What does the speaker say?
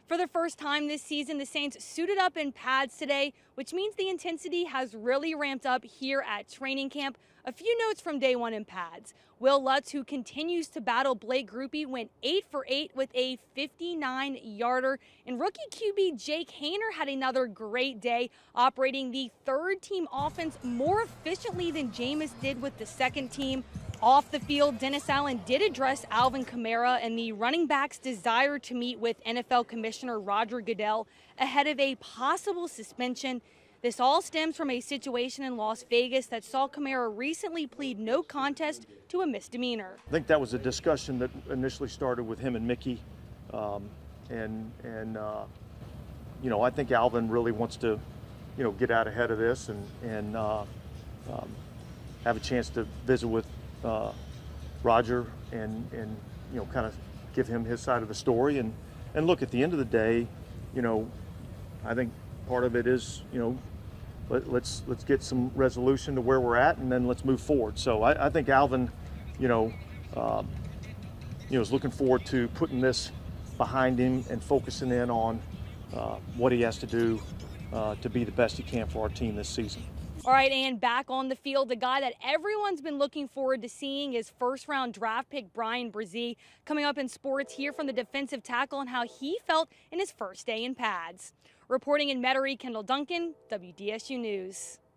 For the first time this season, the Saints suited up in pads today, which means the intensity has really ramped up here at training camp. A few notes from day one in pads. Will Lutz, who continues to battle Blake Grupe, went 8 for 8 with a 59-yarder. And rookie QB Jake Haener had another great day, operating the third-team offense more efficiently than Jameis did with the second team. Off the field, Dennis Allen did address Alvin Kamara and the running back's desire to meet with NFL Commissioner Roger Goodell ahead of a possible suspension. This all stems from a situation in Las Vegas that saw Kamara recently plead no contest to a misdemeanor. I think that was a discussion that initially started with him and Mickey, I think Alvin really wants to, get out ahead of this and have a chance to visit with Roger and kind of give him his side of the story and look, at the end of the day, I think part of it is, let's get some resolution to where we're at and then let's move forward. So I think Alvin, is looking forward to putting this behind him and focusing in on what he has to do to be the best he can for our team this season. All right, and back on the field, the guy that everyone's been looking forward to seeing is first-round draft pick Bryan Bresee. Coming up in sports, here from the defensive tackle and how he felt in his first day in pads. Reporting in Metairie, Kendall Duncan, WDSU News.